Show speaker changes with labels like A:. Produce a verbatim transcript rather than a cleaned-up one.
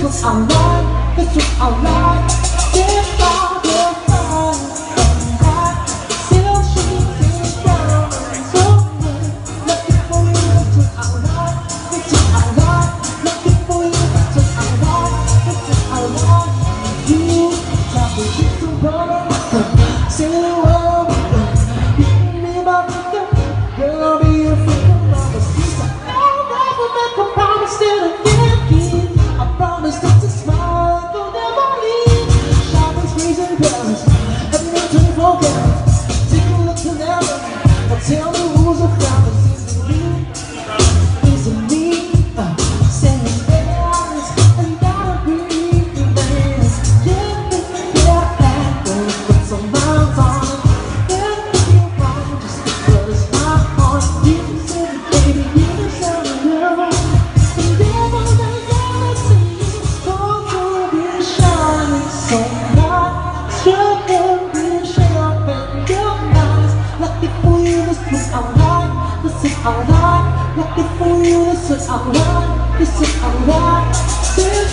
A: is our life, this is our life. If I will find that still she is down and so good. Looking for you, this is our life, this is our life. Looking for you, this is our life, this is our life. You tell me you to run around, say the world we go. Beating me about the girl, girl I'll be your friend on the streets. I'll never make a promise that I can't keep. I promise that to smile, don't ever leave. Shopping sprees in Paris, every night twenty-four carats. Take a look to them, and tell me who's a crowd. Is it me? Is it me? Uh, saying yes, and gotta breathe the man. Yeah, yeah, that goes with some miles on it. Yeah, you're wrong, just because my heart. You said it, baby, you deserve it, girl. And never, never see you go through this shining so bright. Strawberry shade in your eyes. Lucky for you, this is our life, this is our life. Lucky for you, this is our life, this is our life.